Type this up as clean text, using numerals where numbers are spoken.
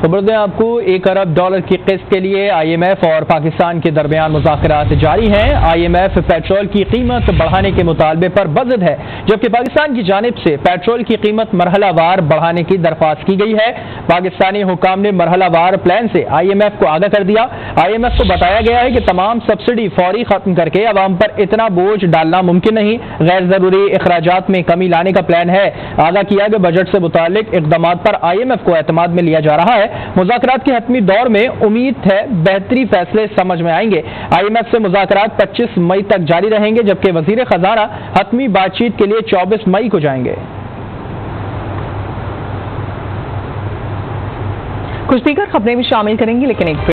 खबर दें आपको, $1 अरब की किस्त के लिए IMF और पाकिस्तान के दरमियान मुज़ाकरात जारी हैं। IMF पेट्रोल की कीमत बढ़ाने के मुतालबे पर बज़द है, जबकि पाकिस्तान की जानिब से पेट्रोल की कीमत मरहलावार बढ़ाने की दरख्वास्त की गई है। पाकिस्तानी हुकाम ने मरहलावार प्लान से IMF को आगाह कर दिया। IMF को बताया गया है कि तमाम सब्सिडी फौरी खत्म करके अवाम पर इतना बोझ डालना मुमकिन नहीं, गैर जरूरी अखराजात में कमी लाने का प्लान है। आगाह किया कि बजट से मुतालिक इक़दामात पर IMF को एतमाद में लिया जा रहा है। मुज़ाकरात के हतमी दौर में उम्मीद है बेहतरी फैसले समझ में आएंगे। IMF से मुज़ाकरात 25 मई तक जारी रहेंगे, जबकि वज़ीर खजाना हतमी बातचीत के लिए 24 मई को जाएंगे। कुछ दीगर खबरें भी शामिल करेंगी, लेकिन एक